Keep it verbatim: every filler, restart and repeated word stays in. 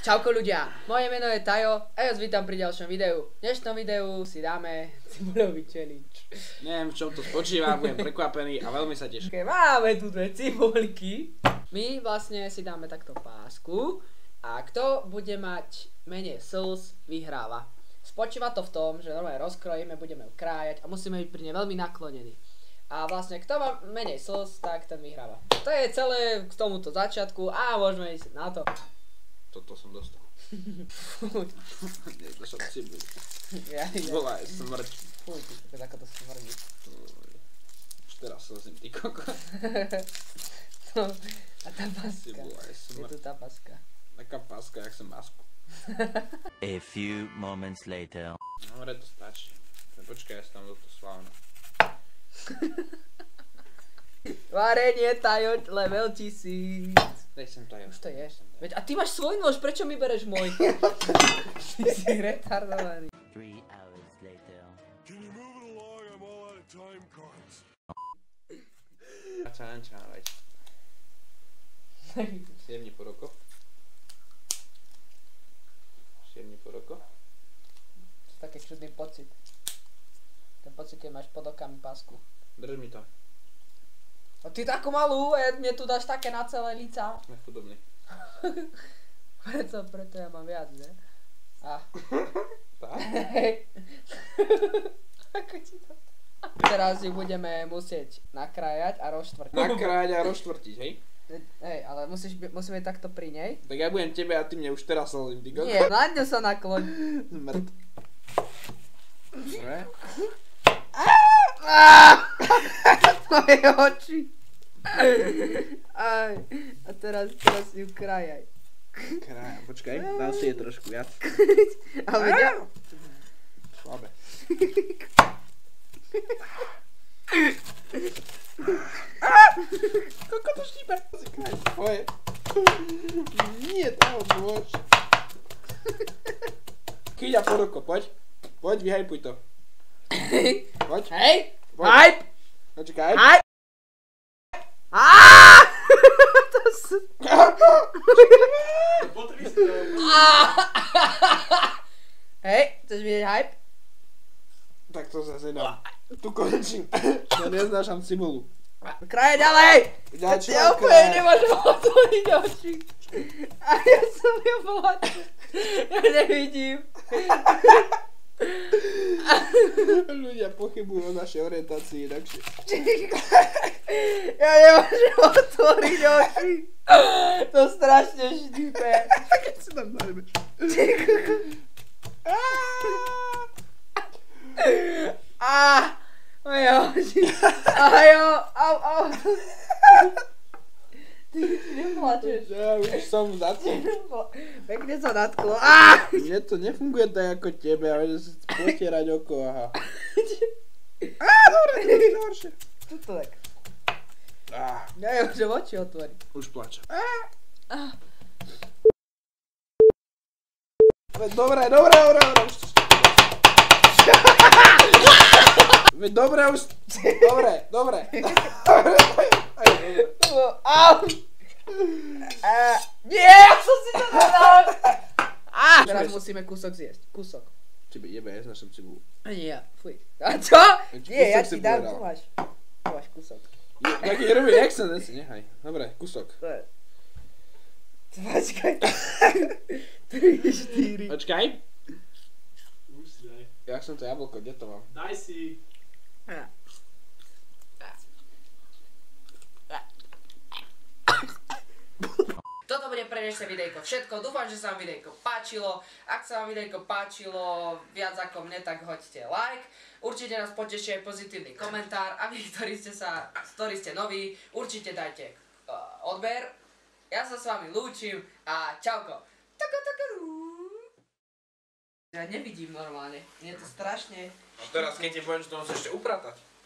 Čauko ľudia, moje meno je Tajo a ja vás vítam pri ďalšom videu. V dnešnom videu si dáme cibuľový challenge. Neviem, v čom to spočíva, budem prekvapený a veľmi sa teším. Okay, máme tu dve cibulky. My vlastne si dáme takto pásku a kto bude mať menej slz, vyhráva. Spočíva to v tom, že normálne rozkrojíme, budeme ju krájať a musíme byť pri nej veľmi naklonení. A vlastne kto má menej slz, tak ten vyhráva. To je celé k tomuto začiatku a môžeme ísť na to. Toto som dostal. Nie, to som cibuľ. Ja, ja. Bola je smrť. Fuj, ty, ako to smrdí. Už teraz slzím, ty koko. No, a tá paska. Cibuľa je Je smrť. tu tá paska. Taká páska, jak som masku. A few moments later. Dobre, to stačí. Počkaj, ja si tam do toho slávno. Varenie Tajo level tisíc. Daj sem Tajo. Už to je. Veď a ty máš svoj nôž, prečo mi bereš môj? Ty si retardovaný. Three hours later. Can you move it along? I'm all out of time cards. A čo len čo navať. Siedmni po roko. Siedmni po roko. To je taký čudný pocit. Ten pocit, keď máš pod okami pásku. Drž mi to. A ty takú malú, a mne tu dáš také na celé líca. Sme chudobní. Preto, preto ja mám viac, ne? A. Tak? Hej. Ako ti to... Teraz ju budeme musieť nakrájať a rozštvrtiť. Nakrájať a rozštvrtiť, hej? Hej, ale musíš, by- musíme byť takto pri nej. Tak ja budem tebe a ty mne už teraz slzím, ty koko. Nie, na ňu sa nakloň. Smrt. Dobre. Tvoje oči. Aj. A teraz, teraz ju krájaj. Krája, počkaj, dám si je trošku viac. Ale ja... Slabé. Koko to štípe. Si kráj svoje. Nie, toho môž. Kyďa po roko, poď. Poď, vyhajpuj to. Poď. Hej! Poď. Hype! Počkaj. Hype! Aaaa! To sú... Hej, chceš vidieť hype? Tak to zase dám. Tu končím. Ja neznášam cibulu. Kraje ďalej! Ďalej, čo Ja mám úplne krájať? nemôžem otvoriť oči. A ja som ju plačil. Ja nevidím. Ľudia pochybujú o našej orientácii inakšie. Ja nemôžem otvoriť oči. To strašne štípe. Keď si tam najmeš. Á, moje oči. Ajo, au, au. Ty si neplačeš. Ja už som zacil. Pekne sa natklo. Á! Mne to nefunguje tak ako tebe, ale že si potierať oko, aha. Á, dobre, to je horšie. Tuto tak. Á, Ja nemôžem oči otvoriť. už plačem. Á. Veď dobre, dobre, dobre, dobre, už to Veď dobre, už... Dobre, dobre. Au! Á, nie, ja som si to zadal! Á! Teraz musíme kúsok zjesť. Kúsok. Tebe jebe, ja znašam cibulu. A nie ja, fuj. A čo? Veď Nie, ja kúsok ti si dám, povedal. tu máš. Tu máš kúsok. Tak je robí, jak sa nesi, nechaj. Dobre, kusok. To je. Počkaj. tri, štyri. Počkaj. Už si daj. Jak som to jablko, kde to mám? Daj si. Toto bude pre dnešné videjko všetko. Dúfam, že sa vám videjko páčilo. Ak sa vám videjko páčilo viac ako mne, tak hoďte like. Určite nás potešuje pozitívny komentár. A vy, ktorí ste, sa, ktorí ste noví, určite dajte uh, odber. Ja sa s vami lúčim a čauko. Tako, tako, ja nevidím normálne. Je to strašne... A teraz keď ti poviem, že to musíš ešte upratať.